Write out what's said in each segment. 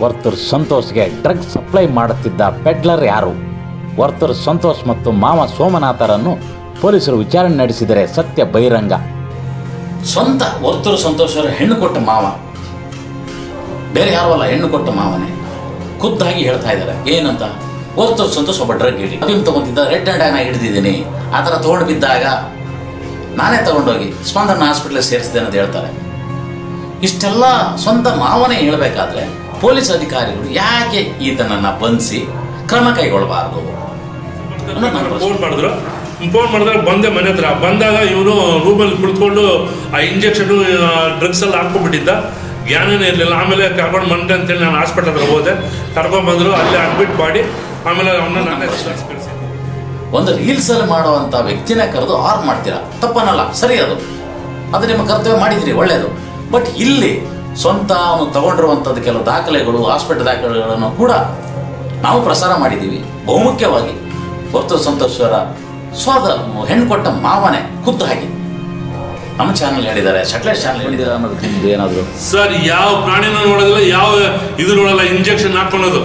ವರ್ತೂರ್ ಸಂತೋಷ್ಗೆ drugs supply ಮಾಡುತ್ತಿದ್ದ peddler ಯಾರು? ವರ್ತೂರ್ ಸಂತೋಷ್ ಮತ್ತು ಮಾವ ಸೋಮನಾಥರನ್ನು ಪೊಲೀಸರು ವಿಚಾರಣೆ ನಡೆಸಿದರೆ ಸತ್ಯ ಬಹಿರಂಗ. ಸ್ವಂತ ವರ್ತೂರ್ ಸಂತೋಷ್ ಅವರ ಹೆಣ್ಣು ಕೊಟ್ಟ ಮಾವ, ಬೇರೆ ಯಾರು ಅಲ್ಲ, ಹೆಣ್ಣು ಕೊಟ್ಟ ಮಾವನೇ ಖುದ್ದಾಗಿ ಹೇಳ್ತಾ ಇದ್ದಾರೆ. ಏನಂತ? ವರ್ತೂರ್ ಸಂತೋಷ್ ಒಬ್ಬ ಡ್ರಗ್ ಹಿಡಿ ಅಫೀಮ್ ತಗೊಂಡಿದ್ದ, ರೆಡ್ ಹ್ಯಾಂಡ್ ಆಗಿ ಹಿಡಿದಿದ್ದೀನಿ, ಆ ಥರ ತೊಗೊಂಡು ಬಿದ್ದಾಗ ನಾನೇ ತಗೊಂಡೋಗಿ ಸ್ಪಂದನ ಹಾಸ್ಪಿಟ್ಲಿಗೆ ಸೇರಿಸಿದೆ ಅಂತ ಹೇಳ್ತಾರೆ. ಇಷ್ಟೆಲ್ಲ ಸ್ವಂತ ಮಾವನೇ ಹೇಳಬೇಕಾದ್ರೆ ಪೊಲೀಸ್ ಅಧಿಕಾರಿಗಳು ಯಾಕೆ ಈತನನ್ನು ಬಂಧಿಸಿ ಕ್ರಮ ಕೈಗೊಳ್ಳಬಾರದು? ಫೋನ್ ಮಾಡಿದ್ರೆ ಬಂದೆ ಮನೆ ಹತ್ರ ಬಂದಾಗ ಇವನು ರೂಮಲ್ಲಿ ಕುಳಿತುಕೊಂಡು ಆ ಇಂಜೆಕ್ಷನ್ ಡ್ರಗ್ಸ್ ಎಲ್ಲ ಹಾಕ್ಕೊಂಡ್ಬಿಟ್ಟಿದ್ದ, ಜ್ಞಾನನೇ ಇರಲಿಲ್ಲ. ಆಮೇಲೆ ಕರ್ಕೊಂಡು ಬಂದೆ ಅಂತೇಳಿ ನಾನು ಹಾಸ್ಪಿಟಲ್ ಹತ್ರ ಹೋದೆ, ಕರ್ಕೊಂಡು ಬಂದರು, ಅಲ್ಲೇ ಅಡ್ಮಿಟ್ ಮಾಡಿ ಆಮೇಲೆ ಅವನ್ನ ನಾನೇ ಕಳಿಸಿ. ಒಂದು ರೀಲ್ಸ್ ಅಲ್ಲಿ ಮಾಡುವಂತ ವ್ಯಕ್ತಿನ ಕರೆದು ಆರ್ಮ್ ಮಾಡ್ತೀರಾ, ತಪ್ಪನಲ್ಲ, ಸರಿ, ಅದು ನಿಮ್ಮ ಕರ್ತವ್ಯ ಮಾಡಿದಿರಿ, ಒಳ್ಳೆಯದು. ಬಟ್ ಇಲ್ಲಿ ಸ್ವಂತ ಅವನು ತಗೊಂಡಿರುವಂಥದ್ದು ಕೆಲವು ದಾಖಲೆಗಳು, ಹಾಸ್ಪಿಟಲ್ ದಾಖಲೆಗಳನ್ನು ಕೂಡ ನಾವು ಪ್ರಸಾರ ಮಾಡಿದ್ದೀವಿ. ಬಹುಮುಖ್ಯವಾಗಿ ವರ್ತೂರ್ ಸಂತೋಷರ ಹೆಣ್ಣು ಕೊಟ್ಟ ಮಾವನೇ ಖುದ್ದಾಗಿ ನಮ್ಮ ಚಾನಲ್ ಹೇಳಿದ್ದಾರೆ, ಸೆಟಲೈಟ್ ಚಾನಲ್ ಹೇಳಿದ್ದಾರೆ ಅನ್ನೋದಕ್ಕೆ ಏನಾದರೂ ಸರ್ ಯಾವ ಪ್ರಾಣಿನ ನೋಡೋದಿಲ್ಲ, ಯಾವ ಇದು ನೋಡಲ್ಲ. ಇಂಜೆಕ್ಷನ್ ಹಾಕೊಳ್ಳೋದು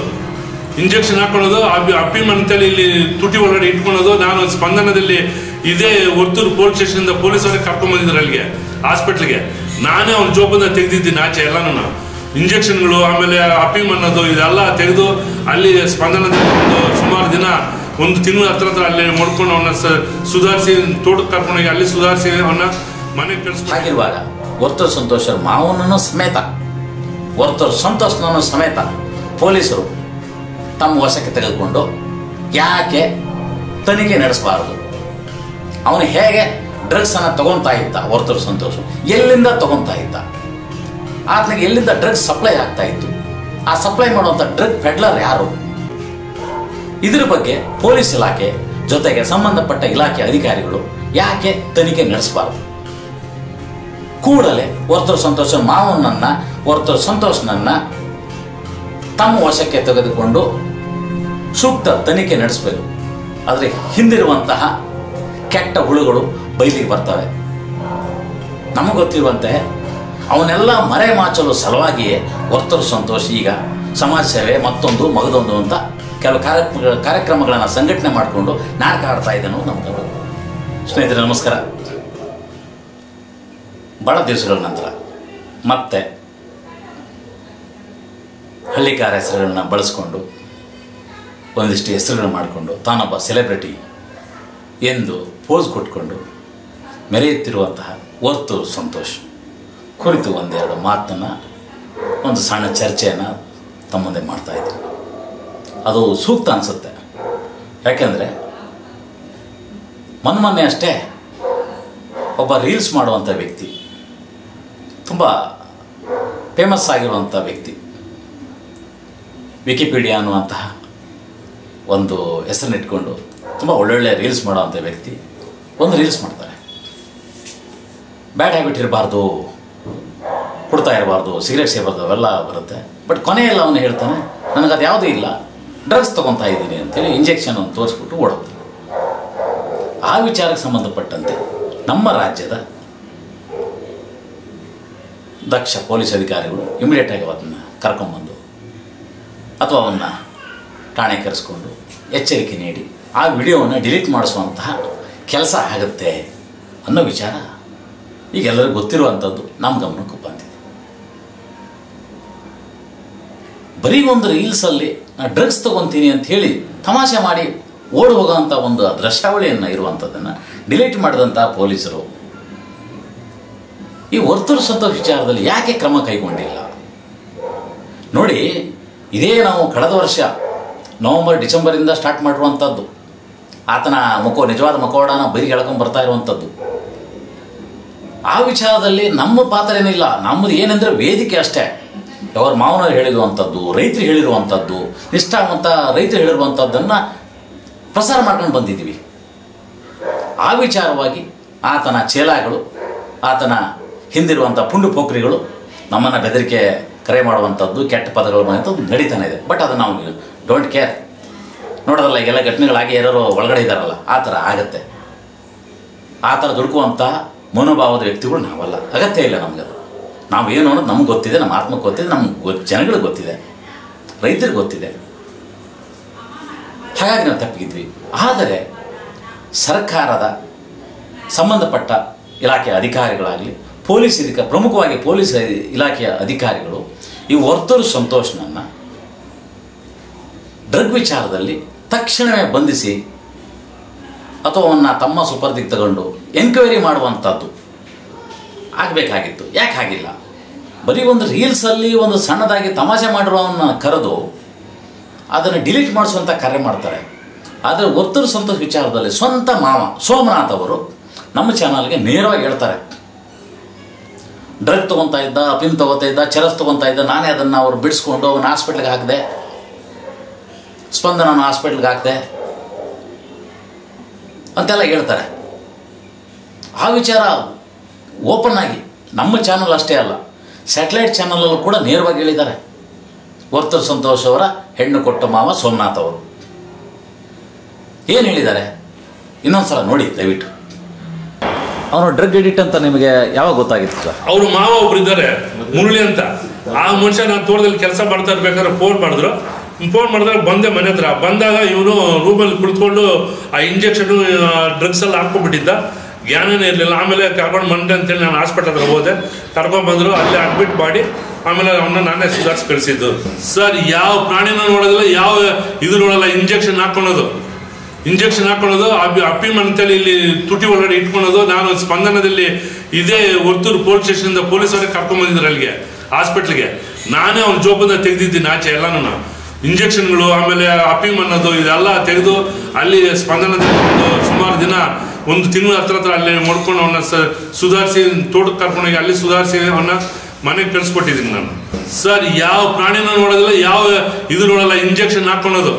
ಅಫೀಮ್ ಅಂತೇಳಿ ಇಲ್ಲಿ ತುಟಿ ಒಳಗಡೆ ಇಟ್ಕೊಳ್ಳೋದು. ನಾನು ಸ್ಪಂದನದಲ್ಲಿ ಇದೇ ವರ್ತೂರು ಪೊಲೀಸ್ ಸ್ಟೇಷನ್ ಪೊಲೀಸರಿಗೆ ಕರ್ಕೊಂಡ್ ಬಂದಿದ್ರು ಅಲ್ಲಿಗೆ ಹಾಸ್ಪಿಟ್ಲಿಗೆ. ನಾನೇ ಅವ್ನ ಜೋಬನ್ನ ತೆಗೆದಿದ್ದೀನಿ ಆಚೆ ಎಲ್ಲಾನು ಇಂಜೆಕ್ಷನ್ಗಳು, ಆಮೇಲೆ ಅಫೀಮ್ ಅನ್ನೋದು ಇದೆಲ್ಲ ತೆಗೆದು ಅಲ್ಲಿ ಸ್ಪಂದನದಲ್ಲಿ ಸುಮಾರು ದಿನ, ಒಂದು ತಿಂಗಳು ಹತ್ರ ಅಲ್ಲಿ ಮಾಡ್ಕೊಂಡು ಅವನ್ನ ಸುಧಾರಿಸಿ ತೋಟಕ್ಕೆ ಕರ್ಕೊಂಡೋಗಿ ಅಲ್ಲಿ ಸುಧಾರಿಸಿ ಅವನ್ನ ಮನೆಗೆ ಕಳಿಸ್ಕೊಂಡು ಹಾಗಿರುವಾಗ ವರ್ತೂರ್ ಸಂತೋಷರ ಮಾವನನ್ನು ಸಮೇತ, ವರ್ತೂರ್ ಸಂತೋಷನನ್ನು ಸಮೇತ ಪೊಲೀಸರು ತಮ್ಮ ವಶಕ್ಕೆ ತೆಗೆದುಕೊಂಡು ಯಾಕೆ ತನಿಖೆ ನಡೆಸಬಾರದು? ಅವನು ಹೇಗೆ ಡ್ರಗ್ಸ್ ಅನ್ನ ತಗೊಂತಾ ಇದ್ದ? ವರ್ತೂರ್ ಸಂತೋಷ ಎಲ್ಲಿಂದ ತಗೊಂತಾ ಇದ್ದ? ಆತನಿಗೆ ಎಲ್ಲಿಂದ ಡ್ರಗ್ಸ್ ಸಪ್ಲೈ ಆಗ್ತಾ ಇತ್ತು? ಆ ಸಪ್ಲೈ ಮಾಡುವಂತ ಡ್ರಗ್ ಪೆಡ್ಲರ್ ಯಾರು? ಇದರ ಬಗ್ಗೆ ಪೊಲೀಸ್ ಇಲಾಖೆ ಜೊತೆಗೆ ಸಂಬಂಧಪಟ್ಟ ಇಲಾಖೆ ಅಧಿಕಾರಿಗಳು ಯಾಕೆ ತನಿಖೆ ನಡೆಸಬಾರದು? ಕೂಡಲೇ ವರ್ತೂರ್ ಸಂತೋಷ ಮಾವನನ್ನ, ವರ್ತೂರ್ ಸಂತೋಷನನ್ನ ತಮ್ಮ ವಶಕ್ಕೆ ತೆಗೆದುಕೊಂಡು ಸೂಕ್ತ ತನಿಖೆ ನಡೆಸಬೇಕು. ಆದರೆ ಹಿಂದಿರುವಂತಹ ಕೆಟ್ಟ ಹುಳುಗಳು ಬಯಲಿಗೆ ಬರ್ತವೆ. ನಮಗೆ ಗೊತ್ತಿರುವಂತೆ ಅವನ್ನೆಲ್ಲ ಮರೆಮಾಚಲು ಸಲುವಾಗಿಯೇ ವರ್ತೂರ್ ಸಂತೋಷ್ ಈಗ ಸಮಾಜ ಸೇವೆ ಮತ್ತೊಂದು ಮಗದೊಂದು ಅಂತ ಕೆಲವು ಕಾರ್ಯಕ್ರಮಗಳನ್ನು ಸಂಘಟನೆ ಮಾಡಿಕೊಂಡು ನಾಟಕ ಆಡ್ತಾ ಇದ್ದಾನೋ ನಮ್ಗೆ. ಸ್ನೇಹಿತರೆ ನಮಸ್ಕಾರ. ಬಹಳ ದಿವಸಗಳ ನಂತರ ಮತ್ತೆ ಹಳ್ಳಿಕಾರ ಹೆಸರುಗಳನ್ನ ಬಳಸ್ಕೊಂಡು ಒಂದಿಷ್ಟು ಹೆಸರುಗಳನ್ನ ಮಾಡಿಕೊಂಡು ತಾನೊಬ್ಬ ಸೆಲೆಬ್ರಿಟಿ ಎಂದು ಪೋಸ್ ಕೊಟ್ಕೊಂಡು ಮೆರೆಯುತ್ತಿರುವಂತಹ ವರ್ತೂರ್ ಸಂತೋಷ್ ಕುರಿತು ಒಂದೆರಡು ಮಾತನ್ನು, ಒಂದು ಸಣ್ಣ ಚರ್ಚೆಯನ್ನು ತಮ್ಮ ಮುಂದೆ ಮಾಡ್ತಾ ಇದ್ದೀನಿ. ಅದು ಸೂಕ್ತ ಅನಿಸುತ್ತೆ. ಯಾಕೆಂದರೆ ಮೊನ್ನೆ ಅಷ್ಟೇ ಒಬ್ಬ ರೀಲ್ಸ್ ಮಾಡುವಂಥ ವ್ಯಕ್ತಿ, ತುಂಬ ಫೇಮಸ್ ಆಗಿರುವಂಥ ವ್ಯಕ್ತಿ, ವಿಕಿಪೀಡಿಯಾ ಅನ್ನುವಂತಹ ಒಂದು ಹೆಸರನ್ನಿಟ್ಕೊಂಡು ತುಂಬ ಒಳ್ಳೊಳ್ಳೆ ರೀಲ್ಸ್ ಮಾಡೋವಂಥ ವ್ಯಕ್ತಿ ಒಂದು ರೀಲ್ಸ್ ಮಾಡ್ತಾರೆ. ಬ್ಯಾಡ್ ಹ್ಯಾಬಿಟ್ ಇರಬಾರ್ದು, ಕುಡ್ತಾ ಇರಬಾರ್ದು, ಸಿಗರೇಟ್ ಸೇಬಾರ್ದು, ಅವೆಲ್ಲ ಬರುತ್ತೆ. ಬಟ್ ಕೊನೆಯಲ್ಲಿ ಅವನು ಹೇಳ್ತಾನೆ, ನನಗದು ಯಾವುದೂ ಇಲ್ಲ, ಡ್ರಗ್ಸ್ ತೊಗೊತಾ ಇದ್ದೀನಿ ಅಂತೇಳಿ ಇಂಜೆಕ್ಷನ್ ಒಂದು ತೋರಿಸ್ಬಿಟ್ಟು ಓಡೋಗ್ತಾನೆ. ಆ ವಿಚಾರಕ್ಕೆ ಸಂಬಂಧಪಟ್ಟಂತೆ ನಮ್ಮ ರಾಜ್ಯದ ದಕ್ಷ ಪೊಲೀಸ್ ಅಧಿಕಾರಿಗಳು ಇಮಿಡಿಯೇಟಾಗಿ ಅದನ್ನು ಕರ್ಕೊಂಡ್ಬಂದು ಅಥವಾ ಅವನ್ನ ಠಾಣೆ ಕರೆಸ್ಕೊಂಡು ಎಚ್ಚರಿಕೆ ನೀಡಿ ಆ ವಿಡಿಯೋವನ್ನು ಡಿಲೀಟ್ ಮಾಡಿಸುವಂತಹ ಕೆಲಸ ಆಗುತ್ತೆ ಅನ್ನೋ ವಿಚಾರ ಈಗೆಲ್ಲರಿಗೂ ಗೊತ್ತಿರುವಂಥದ್ದು ನಮ್ಮ ಗಮನಕ್ಕೂ ಬಂದಿದೆ. ಬರೀ ಒಂದು ರೀಲ್ಸಲ್ಲಿ ನಾನು ಡ್ರಗ್ಸ್ ತೊಗೊತೀನಿ ಅಂತ ಹೇಳಿ ತಮಾಷೆ ಮಾಡಿ ಓಡಿ ಹೋಗೋವಂಥ ಒಂದು ದೃಶ್ಯಾವಳಿಯನ್ನು ಇರುವಂಥದ್ದನ್ನು ಡಿಲೀಟ್ ಮಾಡಿದಂಥ ಪೊಲೀಸರು ಈ ವರ್ತೂರ್ ಸಂತೋಷ್ ವಿಚಾರದಲ್ಲಿ ಯಾಕೆ ಕ್ರಮ ಕೈಗೊಂಡಿಲ್ಲ? ನೋಡಿ, ಇದೇ ನಾವು ಕಳೆದ ವರ್ಷ ನವಂಬರ್ ಡಿಸೆಂಬರಿಂದ ಸ್ಟಾರ್ಟ್ ಮಾಡಿರುವಂಥದ್ದು. ಆತನ ನಿಜವಾದ ಮುಖವಾಡನ ಬರಿಗೆ ಎಳ್ಕೊಂಡು ಬರ್ತಾ ಇರುವಂಥದ್ದು. ಆ ವಿಚಾರದಲ್ಲಿ ನಮ್ಮ ಪಾತ್ರ ಏನಿಲ್ಲ. ನಮ್ಮದು ಏನೆಂದರೆ ವೇದಿಕೆ ಅಷ್ಟೇ. ಅವ್ರ ಮಾವನವರು ಹೇಳಿರುವಂಥದ್ದು, ರೈತರು ಹೇಳಿರುವಂಥದ್ದು, ನಿಷ್ಠಾವಂತ ರೈತರು ಹೇಳಿರುವಂಥದ್ದನ್ನು ಪ್ರಸಾರ ಮಾಡ್ಕೊಂಡು ಬಂದಿದ್ದೀವಿ. ಆ ವಿಚಾರವಾಗಿ ಆತನ ಚೇಲಾಗಳು, ಆತನ ಹಿಂದಿರುವಂಥ ಪುಂಡು ಪೋಖ್ರಿಗಳು ನಮ್ಮನ್ನು ಬೆದರಿಕೆ ಕರೆ ಮಾಡುವಂಥದ್ದು, ಕೆಟ್ಟ ಪದಗಳು ಬಂದಂಥದ್ದು ನಡೀತಾನೆ ಇದೆ. ಬಟ್ ಅದು ನಾವು ಡೋಂಟ್ ಕೇರ್. ನೋಡೋದಲ್ಲ, ಈಗೆಲ್ಲ ಘಟನೆಗಳಾಗಿ ಯಾರೋ ಒಳಗಡೆ ಇದ್ದಾರಲ್ಲ, ಆ ಥರ ಆಗತ್ತೆ. ಆ ಥರ ದುಡುಕುವಂಥ ಮನೋಭಾವದ ವ್ಯಕ್ತಿಗಳು ನಾವಲ್ಲ. ಅಗತ್ಯ ಇಲ್ಲ ನಮಗೆ. ನಾವು ಏನು ಅನ್ನೋದು ನಮ್ಗೆ ಗೊತ್ತಿದೆ, ನಮ್ಮ ಆತ್ಮಕ್ಕೆ ಗೊತ್ತಿದೆ, ನಮ್ಗೆ ಜನಗಳಿಗೆ ಗೊತ್ತಿದೆ. ರೈತರಿಗೆ ಗೊತ್ತಿದೆ. ಹಾಗಾಗಿ ನಾವು ತಪ್ಪಿದ್ವಿ. ಆದರೆ ಸರ್ಕಾರದ ಸಂಬಂಧಪಟ್ಟ ಇಲಾಖೆಯ ಅಧಿಕಾರಿಗಳಾಗಲಿ, ಪ್ರಮುಖವಾಗಿ ಪೊಲೀಸ್ ಇಲಾಖೆಯ ಅಧಿಕಾರಿಗಳು ಈ ವರ್ತೂರು ಸಂತೋಷನನ್ನು ಡ್ರಗ್ ವಿಚಾರದಲ್ಲಿ ತಕ್ಷಣವೇ ಬಂಧಿಸಿ ಅಥವಾ ಅವನ್ನ ತಮ್ಮ ಸುಪರ್ದಿಗೆ ತಗೊಂಡು ಎನ್ಕ್ವೈರಿ ಮಾಡುವಂಥದ್ದು ಆಗಬೇಕಾಗಿತ್ತು. ಯಾಕೆ ಆಗಿಲ್ಲ? ಬರೀ ಒಂದು ರೀಲ್ಸಲ್ಲಿ ಒಂದು ಸಣ್ಣದಾಗಿ ತಮಾಷೆ ಮಾಡಿರೋವನ್ನ ಕರೆದು ಅದನ್ನು ಡಿಲೀಟ್ ಮಾಡಿಸುವಂಥ ಕಾರ್ಯ ಮಾಡ್ತಾರೆ. ಆದರೆ ವರ್ತೂರು ಸಂತೋಷ ವಿಚಾರದಲ್ಲಿ ಸ್ವಂತ ಮಾವ ಸೋಮನಾಥ್ ಅವರು ನಮ್ಮ ಚಾನಲ್ಗೆ ನೇರವಾಗಿ ಹೇಳ್ತಾರೆ, ಡ್ರಗ್ ತೊಗೊತಾ ಇದ್ದ, ಅಫೀಮ್ ತೊಗೋತಾ ಇದ್ದ, ಚರಸ್ ತೊಗೊತಾ ಇದ್ದ, ನಾನೇ ಅದನ್ನು ಅವ್ರು ಬಿಡಿಸ್ಕೊಂಡು ಅವನ ಹಾಸ್ಪಿಟ್ಲಿಗೆ ಹಾಕಿದೆ, ಸ್ಪಂದನ ಹಾಸ್ಪಿಟ್ಲಿಗೆ ಹಾಕಿದೆ ಅಂತೆಲ್ಲ ಹೇಳ್ತಾರೆ. ಆ ವಿಚಾರ ಓಪನ್ ಆಗಿ ನಮ್ಮ ಚಾನಲ್ ಅಷ್ಟೇ ಅಲ್ಲ, ಸ್ಯಾಟಲೈಟ್ ಚಾನಲಲ್ಲೂ ಕೂಡ ನೇರವಾಗಿ ಹೇಳಿದ್ದಾರೆ. ವರ್ತೂರು ಸಂತೋಷ್ ಅವರ ಹೆಣ್ಣು ಕೊಟ್ಟ ಮಾವ ಸೋಮನಾಥ್ ಅವರು ಏನು ಹೇಳಿದ್ದಾರೆ ಇನ್ನೊಂದ್ಸಲ ನೋಡಿ ದಯವಿಟ್ಟು. ಅವನು ಡ್ರಗ್ ಎಡಿಟ್ ಅಂತ ನಿಮಗೆ ಯಾವಾಗ ಗೊತ್ತಾಗಿತ್ತು ಸರ್? ಅವ್ರ ಮಾವ ಒಬ್ರು ಇದ್ದಾರೆ ಮುರಳಿ ಅಂತ. ಆ ಮನುಷ್ಯ ನಾನು ತೋಟದಲ್ಲಿ ಕೆಲಸ ಮಾಡ್ತಾ ಇರ್ಬೇಕಾದ್ರೆ ಫೋನ್ ಮಾಡಿದ್ರೆ ಬಂದೆ ಮನೆ ಹತ್ರ. ಬಂದಾಗ ಇವನು ರೂಮಲ್ಲಿ ಕುಳಿತುಕೊಂಡು ಆ ಇಂಜೆಕ್ಷನ್ ಡ್ರಗ್ಸ್ ಎಲ್ಲ ಹಾಕ್ಕೊಂಡ್ಬಿಟ್ಟಿದ್ದ, ಜ್ಞಾನನೇ ಇರಲಿಲ್ಲ. ಆಮೇಲೆ ಕರ್ಕೊಂಡು ಬಂದೆ ಅಂತೇಳಿ ನಾನು ಹಾಸ್ಪಿಟಲ್ ಹತ್ರ ಹೋದೆ. ಕರ್ಕೊಂಡ್ಬಂದರು, ಅಲ್ಲಿ ಅಡ್ಮಿಟ್ ಮಾಡಿ ಆಮೇಲೆ ಅವನ್ನ ನಾನೇ ಸುಧಾರಿಸಿ ಕಳಿಸಿದ್ದು. ಸರ್, ಯಾವ ಪ್ರಾಣಿನ ನೋಡೋದಿಲ್ಲ, ಯಾವ ಇದು ನೋಡಲ್ಲ. ಇಂಜೆಕ್ಷನ್ ಹಾಕೊಳ್ಳೋದು ಅಫೀಮ್ ಅಂತೇಳಿ ಇಲ್ಲಿ ತುಟಿ ಒಳಗಡೆ ಇಟ್ಕೊಳ್ಳೋದು. ನಾನು ಸ್ಪಂದನದಲ್ಲಿ ಇದೇ ವರ್ತೂರು ಪೊಲೀಸ್ ಸ್ಟೇಷನಿಂದ ಪೊಲೀಸವರೇ ಕರ್ಕೊಂಡ್ಬಂದಿದ್ರು ಅಲ್ಲಿಗೆ ಹಾಸ್ಪಿಟ್ಲಿಗೆ. ನಾನೇ ಅವ್ನ ಜೋಬನ್ನ ತೆಗೆದಿದ್ದೀನಿ ಆಚೆ ಎಲ್ಲನೂ. ಇಂಜೆಕ್ಷನ್ಗಳು ಆಮೇಲೆ ಅಫೀಮ್ ಅನ್ನೋದು ಇದೆಲ್ಲ ತೆಗೆದು ಅಲ್ಲಿ ಸ್ಪಂದನದಲ್ಲಿ ಸುಮಾರು ದಿನ, ಒಂದು ತಿಂಗಳ ಹತ್ರ ಅಲ್ಲಿ ಮಾಡ್ಕೊಂಡು ಅವನ್ನ ಸುಧಾರಿಸಿ ತೋಟಕ್ಕೆ ಕರ್ಕೊಂಡೋಗಿ ಅಲ್ಲಿ ಸುಧಾರಿಸಿ ಅವನ್ನ ಮನೆಗೆ ಕಳಿಸ್ಕೊಟ್ಟಿದ್ದೀನಿ ನಾನು. ಸರ್, ಯಾವ ಪ್ರಾಣಿನ ನೋಡೋದಿಲ್ಲ, ಯಾವ ಇದು ನೋಡಲ್ಲ. ಇಂಜೆಕ್ಷನ್ ಹಾಕೊಳ್ಳೋದು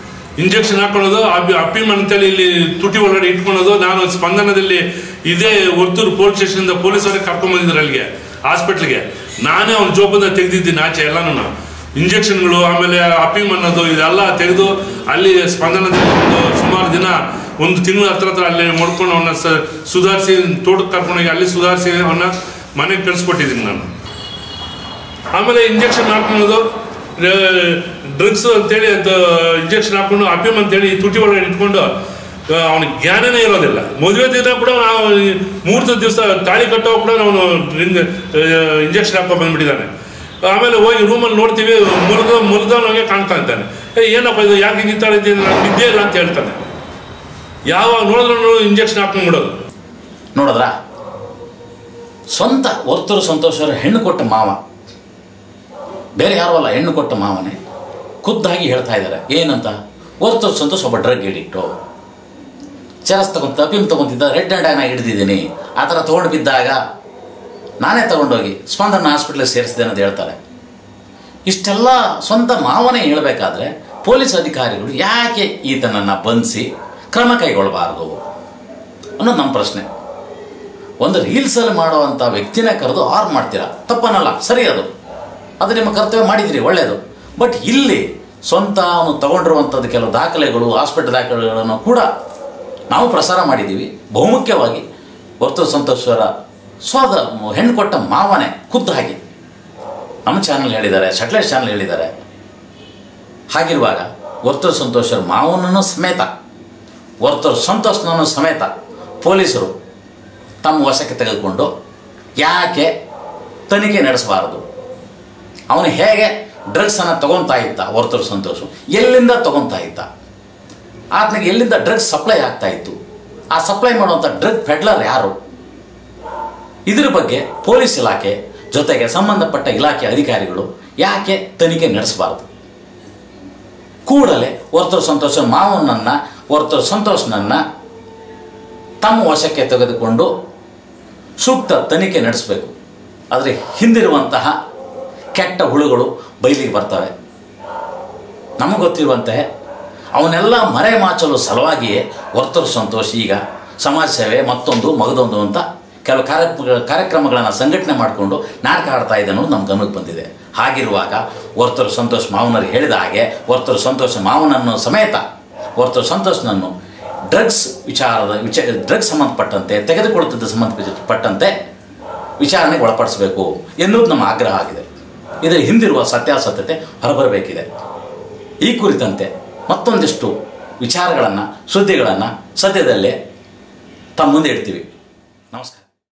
ಅಫೀಮ್ ಅಂತೇಳಿ ಇಲ್ಲಿ ತುಟಿ ಒಳಗಡೆ ಇಟ್ಕೊಳ್ಳೋದು. ನಾನು ಸ್ಪಂದನದಲ್ಲಿ ಇದೇ ವರ್ತೂರು ಪೊಲೀಸ್ ಸ್ಟೇಷನಿಂದ ಪೊಲೀಸವರೇ ಕರ್ಕೊಂಡ್ಬಂದಿದ್ರು ಅಲ್ಲಿಗೆ ಹಾಸ್ಪಿಟ್ಲಿಗೆ. ನಾನೇ ಅವ್ನ ಜೋಬನ್ನ ತೆಗೆದಿದ್ದೀನಿ ಆಚೆ ಎಲ್ಲನೂ. ಇಂಜೆಕ್ಷನ್ಗಳು ಆಮೇಲೆ ಅಫೀಮ್ ಅನ್ನೋದು ಇದೆಲ್ಲ ತೆಗೆದು ಅಲ್ಲಿ ಸ್ಪಂದನದಲ್ಲಿ ಸುಮಾರು ದಿನ, ಒಂದು ತಿಂಗಳ ಹತ್ರ ಅಲ್ಲಿ ಮಾಡ್ಕೊಂಡು ಅವನ್ನ ಸುಧಾರಿಸಿ ತೋಟಕ್ಕೆ ಕರ್ಕೊಂಡೋಗಿ ಅಲ್ಲಿ ಸುಧಾರಿಸಿ ಅವನ್ನ ಮನೆಗೆ ಕಳಿಸ್ಕೊಟ್ಟಿದ್ದೀನಿ ನಾನು. ಆಮೇಲೆ ಇಂಜೆಕ್ಷನ್ ಹಾಕೊಳ್ಳೋದು, ಡ್ರಗ್ಸ್ ಅಂತೇಳಿ ಅದು ಇಂಜೆಕ್ಷನ್ ಹಾಕೊಂಡು ಅಫೀಮ್ ಅಂತೇಳಿ ತುಟಿ ಒಳಗಡೆ ಇಟ್ಕೊಂಡು ಅವನಿಗೆ ಜ್ಞಾನನೇ ಇರೋದಿಲ್ಲ. ಮದುವೆ ದಿನ ಕೂಡ ನಾವು ಮುಹೂರ್ತದ ದಿವಸ ತಾಳಿ ಕಟ್ಟೋ ಕೂಡ ಅವನು ಇಂಜೆಕ್ಷನ್ ಹಾಕೋ ಬಂದ್ಬಿಟ್ಟಿದ್ದಾನೆ. ಆಮೇಲೆ ಹೋಗಿ ರೂಮಲ್ಲಿ ನೋಡ್ತೀವಿ, ಮುರಿದವನಿಗೆ ಕಾಣ್ತಾ ಇದ್ದಾನೆ. ಏನಪ್ಪ ಇದು, ಯಾಕೆ ಹಿಂಗಿತ್ತಾಳೆ ನಿದ್ದೆ ಇಲ್ಲ ಅಂತ ಹೇಳ್ತಾನೆ. ಯಾವಾಗ ನೋಡಿದ್ರು ಇಂಜೆಕ್ಷನ್ ಹಾಕೊಂಡ್ಬಿಡೋದು. ನೋಡಿದ್ರ, ಸ್ವಂತ ವರ್ತೂರು ಸಂತೋಷ್ ಅವರ ಹೆಣ್ಣು ಕೊಟ್ಟ ಮಾವ, ಬೇರೆ ಯಾರು ಅಲ್ಲ, ಹೆಣ್ಣು ಕೊಟ್ಟ ಮಾವನೇ ಖುದ್ದಾಗಿ ಹೇಳ್ತಾ ಇದ್ದಾರೆ. ಏನಂತ? ವರ್ತೂರು ಸಂತೋಷ್ ಒಬ್ಬ ಡ್ರಗ್ ಎಡಿಕ್ಟು, ಚರಸ್ ಅಫೀಮ್ ತೊಗೊತಿದ್ದ, ರೆಡ್ ಹ್ಯಾಂಡ್ ಹಿಡಿದಿದ್ದೀನಿ, ಆ ಥರ ತೊಗೊಂಡು ಬಿದ್ದಾಗ ನಾನೇ ತಗೊಂಡೋಗಿ ಸ್ಪಂದನ ಹಾಸ್ಪಿಟ್ಲಿಗೆ ಸೇರಿಸಿದೆ ಅಂತ ಹೇಳ್ತಾರೆ. ಇಷ್ಟೆಲ್ಲ ಸ್ವಂತ ಮಾವನೇ ಹೇಳಬೇಕಾದ್ರೆ ಪೊಲೀಸ್ ಅಧಿಕಾರಿಗಳು ಯಾಕೆ ಈತನನ್ನು ಬಂಧಿಸಿ ಕ್ರಮ ಕೈಗೊಳ್ಳಬಾರದು ಅನ್ನೋದು ನಮ್ಮ ಪ್ರಶ್ನೆ. ಒಂದು ರೀಲ್ಸಲ್ಲಿ ಮಾಡುವಂಥ ವ್ಯಕ್ತಿನೇ ಕರೆದು ಆರ್ ಮಾಡ್ತೀರಾ, ತಪ್ಪನಲ್ಲ, ಸರಿ, ಅದು ನಿಮ್ಮ ಕರ್ತವ್ಯ ಮಾಡಿದಿರಿ, ಒಳ್ಳೆಯದು. ಬಟ್ ಇಲ್ಲಿ ಸ್ವಂತ ಅವನು ತಗೊಂಡಿರುವಂಥದ್ದು ಕೆಲವು ದಾಖಲೆಗಳು, ಹಾಸ್ಪಿಟಲ್ ದಾಖಲೆಗಳನ್ನು ಕೂಡ ನಾವು ಪ್ರಸಾರ ಮಾಡಿದ್ದೀವಿ. ಬಹುಮುಖ್ಯವಾಗಿ ವರ್ತೂರು ಸಂತೋಷರ ಹೆಣ್ಣು ಕೊಟ್ಟ ಮಾವನೇ ಖುದ್ದಾಗಿ ನಮ್ಮ ಚಾನಲ್ ಹೇಳಿದ್ದಾರೆ, ಸ್ಯಾಟಲೈಟ್ ಚಾನಲ್ ಹೇಳಿದ್ದಾರೆ. ಹಾಗಿರುವಾಗ ವರ್ತೂರು ಸಂತೋಷರ ಮಾವನನ್ನು ಸಮೇತ, ವರ್ತೂರು ಸಂತೋಷನನ್ನು ಸಮೇತ ಪೊಲೀಸರು ತಮ್ಮ ವಶಕ್ಕೆ ತೆಗೆದುಕೊಂಡು ಯಾಕೆ ತನಿಖೆ ನಡೆಸಬಾರದು? ಅವನು ಹೇಗೆ ಡ್ರಗ್ಸನ್ನು ತಗೊತಾ ಇದ್ದ? ವರ್ತೂರು ಸಂತೋಷ ಎಲ್ಲಿಂದ ತಗೊತಾ ಇದ್ದ? ಆತನಿಗೆ ಎಲ್ಲಿಂದ ಡ್ರಗ್ಸ್ ಸಪ್ಲೈ ಆಗ್ತಾ ಇತ್ತು? ಆ ಸಪ್ಲೈ ಮಾಡುವಂಥ ಡ್ರಗ್ ಪೆಡ್ಲರ್ ಯಾರು? ಇದರ ಬಗ್ಗೆ ಪೊಲೀಸ್ ಇಲಾಖೆ ಜೊತೆಗೆ ಸಂಬಂಧಪಟ್ಟ ಇಲಾಖೆ ಅಧಿಕಾರಿಗಳು ಯಾಕೆ ತನಿಖೆ ನಡೆಸಬಾರದು? ಕೂಡಲೇ ವರ್ತೂರು ಸಂತೋಷ ಮಾವನನ್ನು, ವರ್ತೂರು ಸಂತೋಷನನ್ನು ತಮ್ಮ ವಶಕ್ಕೆ ತೆಗೆದುಕೊಂಡು ಸೂಕ್ತ ತನಿಖೆ ನಡೆಸಬೇಕು. ಆದರೆ ಹಿಂದಿರುವಂತಹ ಕೆಟ್ಟ ಹುಳುಗಳು ಬಯಲಿಗೆ ಬರ್ತವೆ. ನಮಗೆ ಗೊತ್ತಿರುವಂತೆ ಅವನ್ನೆಲ್ಲ ಮರೆಮಾಚಲು ಸಲುವಾಗಿಯೇ ವರ್ತೂರು ಸಂತೋಷ್ ಈಗ ಸಮಾಜ ಸೇವೆ ಮತ್ತೊಂದು ಮಗದೊಂದು ಅಂತ ಕೆಲವು ಕಾರ್ಯಕ್ರಮಗಳನ್ನು ಸಂಘಟನೆ ಮಾಡಿಕೊಂಡು ನಾಟಕ ಆಡ್ತಾ ಇದೆ ಅನ್ನೋದು ನಮ್ಮ ಗಮನಕ್ಕೆ ಬಂದಿದೆ. ಹಾಗಿರುವಾಗ ವರ್ತೂರು ಸಂತೋಷ್ ಮಾವನರಿಗೆ ಹೇಳಿದ ಹಾಗೆ ವರ್ತೂರು ಸಂತೋಷ್ ಮಾವನನ್ನು ಸಮೇತ ವರ್ತೂರು ಸಂತೋಷ್ನನ್ನು ಡ್ರಗ್ಸ್ ಸಂಬಂಧಪಟ್ಟಂತೆ, ತೆಗೆದುಕೊಳ್ಳುತ್ತಿದ್ದ ಸಂಬಂಧಪಟ್ಟಂತೆ ವಿಚಾರಣೆಗೆ ಒಳಪಡಿಸಬೇಕು ಎನ್ನುವುದು ನಮ್ಮ ಆಗ್ರಹ ಆಗಿದೆ. ಇದರ ಹಿಂದಿರುವ ಸತ್ಯಾಸತ್ಯತೆ ಹೊರಬರಬೇಕಿದೆ. ಈ ಕುರಿತಂತೆ ಮತ್ತೊಂದಿಷ್ಟು ವಿಚಾರಗಳನ್ನು, ಸುದ್ದಿಗಳನ್ನು ಸದ್ಯದಲ್ಲೇ ತಮ್ಮ ಮುಂದೆ ಇಡ್ತೀವಿ. ನಮಸ್ಕಾರ.